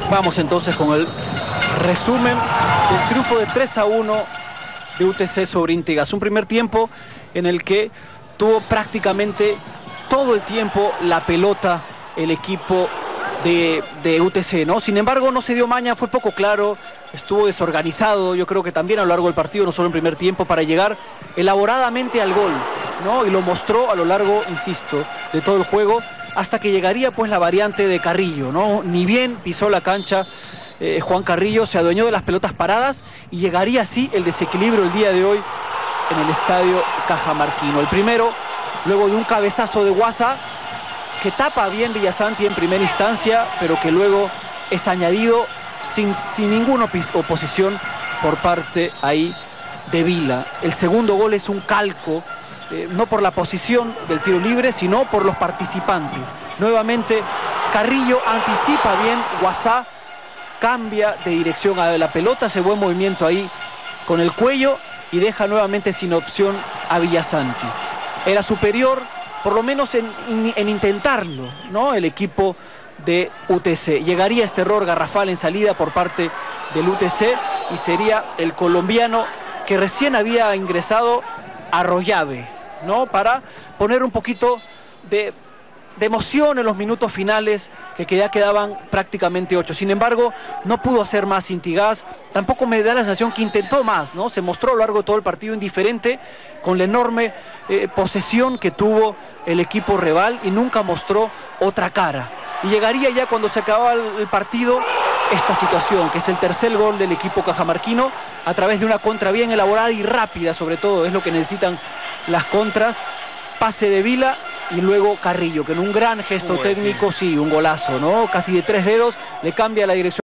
Vamos entonces con el resumen del triunfo de 3-1 de UTC sobre Integas. Un primer tiempo en el que tuvo prácticamente todo el tiempo la pelota el equipo de UTC, ¿no? Sin embargo, no se dio maña, fue poco claro, estuvo desorganizado, yo creo que también a lo largo del partido, no solo en primer tiempo, para llegar elaboradamente al gol, ¿no? Y lo mostró a lo largo, insisto, de todo el juego, hasta que llegaría pues la variante de Carrillo, ¿no? Ni bien pisó la cancha Juan Carrillo, se adueñó de las pelotas paradas y llegaría así el desequilibrio el día de hoy en el estadio Cajamarquino. El primero, luego de un cabezazo de Guasa, que tapa bien Villasanti en primera instancia, pero que luego es añadido sin ninguna oposición por parte ahí de Vila. El segundo gol es un calco, no por la posición del tiro libre, sino por los participantes. Nuevamente Carrillo anticipa bien, Guasá cambia de dirección a la pelota, hace buen movimiento ahí con el cuello y deja nuevamente sin opción a Villasanti. Era superior, por lo menos en intentarlo, ¿no? El equipo de UTC. Llegaría este error garrafal en salida por parte del UTC y sería el colombiano que recién había ingresado a Arroyave, ¿no? Para poner un poquito de emoción en los minutos finales, que ya quedaban prácticamente 8. Sin embargo, no pudo hacer más Integas. Tampoco me da la sensación que intentó más, ¿no? Se mostró a lo largo de todo el partido indiferente con la enorme posesión que tuvo el equipo rival y nunca mostró otra cara. Y llegaría ya cuando se acababa el partido esta situación, que es el tercer gol del equipo cajamarquino a través de una contra bien elaborada y rápida, sobre todo, es lo que necesitan las contras. Pase de Vila y luego Carrillo, que en un gran gesto técnico, sí, un golazo, ¿no? Casi de 3 dedos, le cambia la dirección.